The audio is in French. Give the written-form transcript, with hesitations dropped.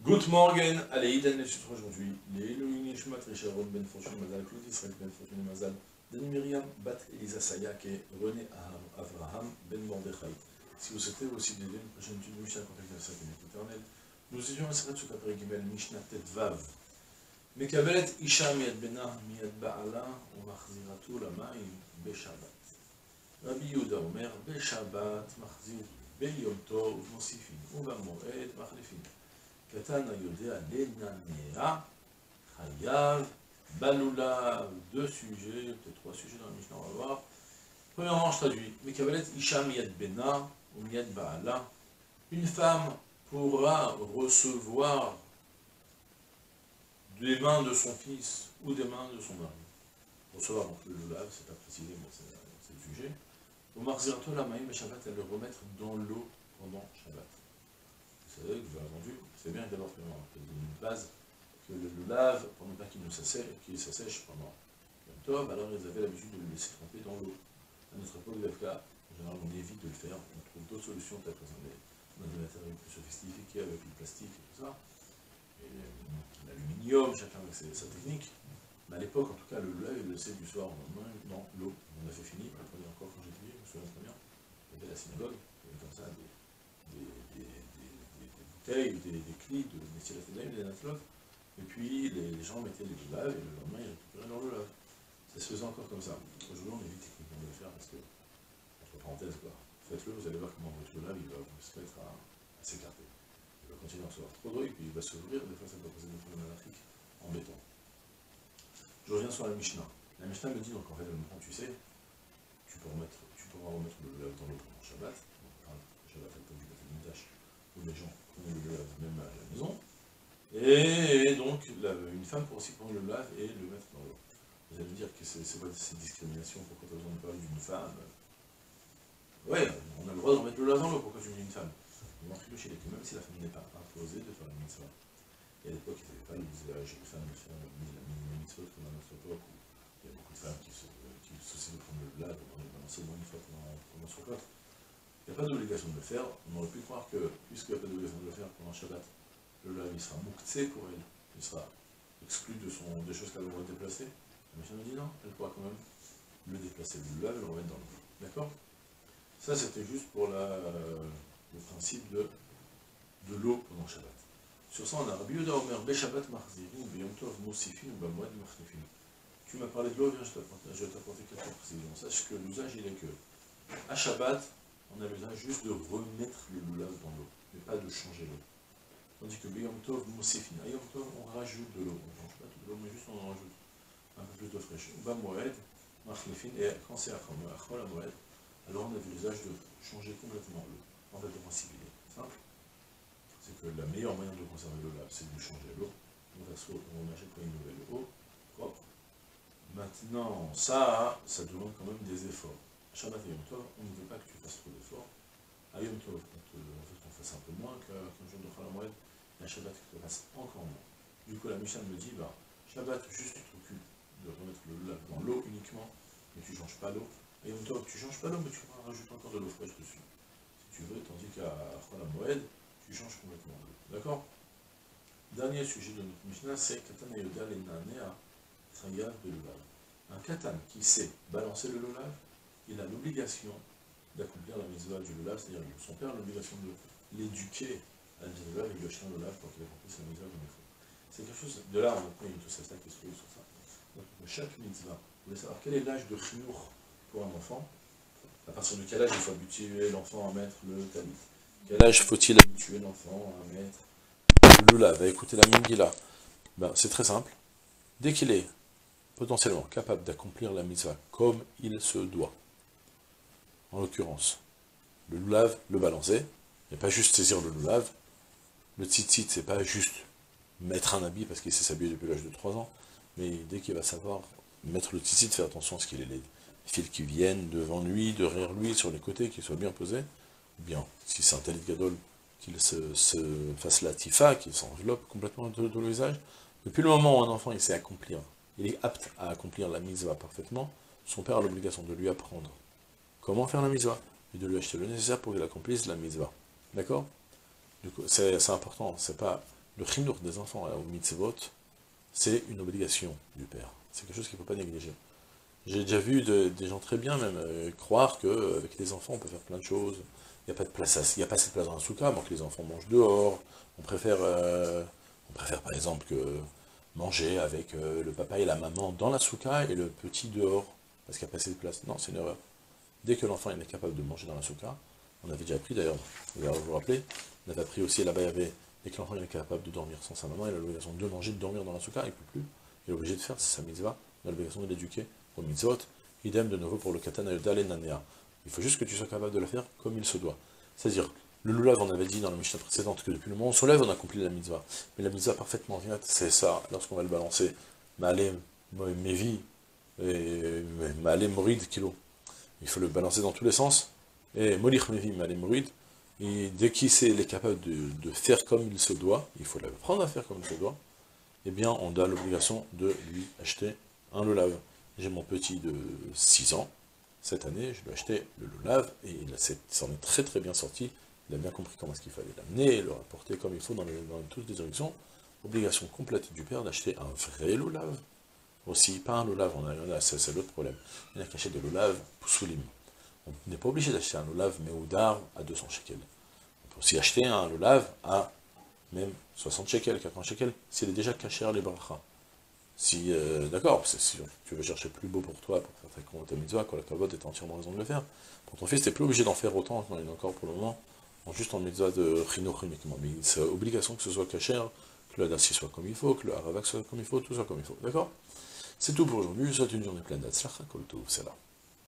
Good morning, allez, Idan le chiffre aujourd'hui. Les Elohim Shmat Risharon Ben Fortune Mazal, Claude Israël Ben Fortune Mazal, Dani Myriam, Bat Elisa Sayak et René Avraham Ben Mordechai. Si vous souhaitez aussi d'aider une prochaine étude de Mishnah contactez la Sainte éternelle. Nous étions inscrits sur la Père Gimel Mishnah Tet Vav. Mekabelet Isha Miad Bena Miad Ba'ala ou Machziratu Lamaim Beshabbat. Rabbi Yehuda Omer Beshabbat Machzir Beyom Tov Mosifin ou Bamoed Machlefin. Katan Ayodea Lenanea, Chayav, Baloula, deux sujets, peut-être trois sujets dans la Mishnah, on va voir. Premièrement, je traduis, Mekabelet Isha Miyad Bena, ou Miyad Ba'ala, une femme pourra recevoir des mains de son fils ou des mains de son mari. Recevoir, donc le lulav, c'est pas précisé, mais c'est le sujet. Au Marzirato Lamaïm et Shabbat, elle le remettre dans l'eau pendant Shabbat. Vous savez que vous avez entendu, c'est bien d'abord une base que le lulav, pour ne pas qu'il s'assèche pendant le tov, alors ils avaient l'habitude de le laisser tremper dans l'eau. À notre époque d'Afka, en général, on évite de le faire, on trouve d'autres solutions, peut-être dans des matériaux plus sophistiqués, avec le plastique et tout ça, et l'aluminium, chacun avec sa technique. Mais à l'époque, en tout cas, le lulav, il le laissait du soir au lendemain dans l'eau. On a fait fini, on prenait encore quand j'étais venu, je me souviens très bien, il y avait la synagogue, il y avait comme ça des bouteilles, des clis, des stylathédèmes, des naflotes, et puis les gens mettaient les lulav, et le lendemain ils récupéraient leur lulav. Ça se faisait encore comme ça. Aujourd'hui on évite techniquement de le faire parce que, entre parenthèses quoi, faites-le, vous allez voir comment votre lulav il va se mettre à s'écarter. Il va continuer à recevoir trop d'eau, et puis il va s'ouvrir, des fois ça peut poser des problèmes à l'Afrique, en béton. Je reviens sur la Mishnah. La Mishnah me dit donc en fait, tu sais, tu pourras remettre le lulav dans l'eau pendant Shabbat, Shabbat à l'époque du Beth Amikdash, où les gens prenaient le lulav même à la maison, et donc une femme pourra aussi prendre le lulav et le mettre dans l'eau. Vous allez me dire que c'est quoi cette discrimination, pourquoi tu as besoin de parler d'une femme? Ouais, on a le droit de remettre le lulav dans l'eau, pourquoi tu me dis une femme? Même si la femme n'est pas imposée de faire la mitzvah. Et à l'époque, il n'y avait pas l'usage des femmes de faire la mitzvah comme à notre époque, où il y a beaucoup de femmes qui soucient de prendre le lulav, de prendre le balancer une fois pendant son corps. Il n'y a pas d'obligation de le faire. On aurait pu croire que, puisqu'il n'y a pas d'obligation de le faire pendant Shabbat, le lulav il sera mouktsé pour elle, il sera exclu des choses qu'elle va déplacer. La Mishnah me dit non, elle pourra quand même le déplacer, le lulav et le remettre dans l'eau. D'accord? Ça, c'était juste pour le principe de l'eau pendant Shabbat. Sur ça, on a Rabbi Yehuda Omer, Beshabbat Machzirin, Beyom Tov Mosifin ou Bamoed Machlefin. Tu m'as parlé de l'eau, je vais t'apporter quelques précisions. Sache que l'usage, il est que, à Shabbat, on a l'usage juste de remettre le lulav dans l'eau, mais pas de changer l'eau. Tandis que Beyom Tov Mosifin, à Yom Tov, on rajoute de l'eau. On ne change pas toute l'eau, mais juste on en rajoute un peu plus d'eau fraîche. Bamoed Machlefin, et quand c'est Achol Amoed, alors on a l'usage de changer complètement l'eau. En fait, le principe, il est simple. C'est que la meilleure manière de conserver l'eau là, c'est de changer l'eau. On achète pas une nouvelle eau propre. Maintenant, ça demande quand même des efforts. Shabbat et Yom Tov, on ne veut pas que tu fasses trop d'efforts. À Yom Tov, on fasse un peu moins qu'un jour de Chol HaMoed, et à Shabbat, que tu fasses encore moins. Du coup, la Mishnah me dit, Shabbat, juste tu t'occupes de remettre le lulav dans l'eau uniquement, mais tu ne changes pas l'eau. À Yom Tov, tu ne changes pas l'eau, mais tu vas rajouter encore de l'eau fraîche dessus, si tu veux, tandis qu'à Chol HaMoed, tu changes complètement l'eau. D'accord? Dernier sujet de notre Mishnah, c'est Katan Ayodea Lenanea Chayav de lulav. Un katan qui sait balancer le lulav, il a l'obligation d'accomplir la mitzvah du lulav, c'est-à-dire que son père a l'obligation de l'éduquer à la mitzvah du lulav et lui acheter un lulav pour qu'il accomplisse la mitzvah comme il faut. C'est quelque chose, de là on a une Tosafta qui se trouve sur ça. Donc chaque mitzvah, vous voulez savoir quel est l'âge de chinour pour un enfant, à partir de quel âge il faut habituer l'enfant à mettre le talit. Quel âge faut-il habituer l'enfant à mettre le lulav, à écouter la Megillah? C'est très simple. Dès qu'il est potentiellement capable d'accomplir la mitzvah comme il se doit, en l'occurrence, le lulav, le balancer, et pas juste saisir le lulav, le tzitzit, c'est pas juste mettre un habit parce qu'il sait s'habiller depuis l'âge de 3 ans, mais dès qu'il va savoir mettre le tzitzit, faire attention à ce qu'il ait les fils qui viennent devant lui, derrière lui, sur les côtés, qu'ils soient bien posés, ou bien, si c'est un talit gadol, qu'il se fasse la tifa, qu'il s'enveloppe complètement de le visage. Depuis le moment où un enfant il sait accomplir, il est apte à accomplir la mitzvah parfaitement, son père a l'obligation de lui apprendre comment faire la mitzvah, et de lui acheter le nécessaire pour qu'il accomplisse la mitzvah. D'accord? Du coup, c'est important, c'est pas le chinour des enfants au mitzvot, c'est une obligation du père. C'est quelque chose qu'il ne faut pas négliger. J'ai déjà vu des gens très bien même croire qu'avec les enfants on peut faire plein de choses. Il n'y a pas de place, il n'y a pas assez de place dans la souka, donc les enfants mangent dehors. On préfère par exemple que manger avec le papa et la maman dans la souka et le petit dehors, parce qu'il n'y a pas assez de place. Non, c'est une erreur. Dès que l'enfant est capable de manger dans la souka, on avait déjà appris d'ailleurs, vous vous rappelez, on avait appris aussi là-bas, il y avait, dès que l'enfant est capable de dormir sans sa maman, il a l'obligation de manger, de dormir dans la souka, il ne peut plus, il est obligé de faire, c'est sa mitzvah, il a l'obligation de l'éduquer au mitzvot, idem de nouveau pour le katan ayodal et nanea. Il faut juste que tu sois capable de le faire comme il se doit. C'est-à-dire, le lulav, on avait dit dans la Mishnah précédente que depuis le moment où on se lève, on accomplit la mitzvah. Mais la mitzvah parfaitement vient, c'est ça, lorsqu'on va le balancer, Ma'alem, Mevi, et Ma'alem Morid, kilo. Il faut le balancer dans tous les sens, et Molich Mevi, Ma'alem Morid, et dès qu'il est capable de faire comme il se doit, il faut l'apprendre à faire comme il se doit, eh bien, on a l'obligation de lui acheter un lulav. J'ai mon petit de 6 ans, cette année, je lui ai acheté le lulav, et il s'en est très très bien sorti. Il a bien compris comment est-ce qu'il fallait l'amener, le rapporter comme il faut dans toutes les directions. Obligation complète du père d'acheter un vrai lulav. Aussi, pas un lulav, c'est l'autre problème. Il y en a qui achètent des lulav poussoulim. On n'est pas obligé d'acheter un lulav meoudar à 200 shekels. On peut aussi acheter un lulav à même 60 shekels, 80 shekels, s'il est déjà caché les brachas. Si, d'accord, si tu veux chercher plus beau pour toi, pour faire ta mitzvah, quand la kavod est entièrement raison de le faire, pour ton fils, tu n'es plus obligé d'en faire autant, il y en a encore pour le moment, juste en mitzvah de chinour uniquement. Mais c'est obligation que ce soit caché, que le hadassi soit comme il faut, que le haravak soit comme il faut, tout soit comme il faut, d'accord? C'est tout pour aujourd'hui, je souhaite une journée pleine d'Atzlacha, Kol Tov, c'est là.